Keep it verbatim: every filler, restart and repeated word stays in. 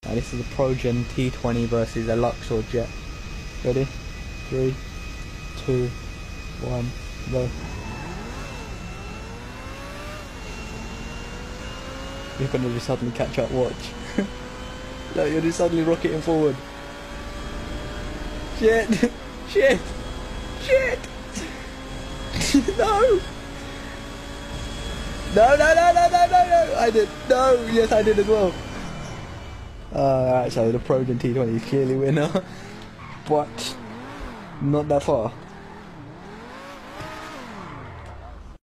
Now this is a Progen T twenty versus a Luxor Jet. Ready? Three, two, one, go. You're gonna just suddenly catch up, watch. Look, you're just suddenly rocketing forward. Shit! Shit! Shit! No! No, no, no, no, no, no, no! I did. No! Yes, I did as well. Uh, Alright, so the Progen T twenty is clearly winner. But not that far.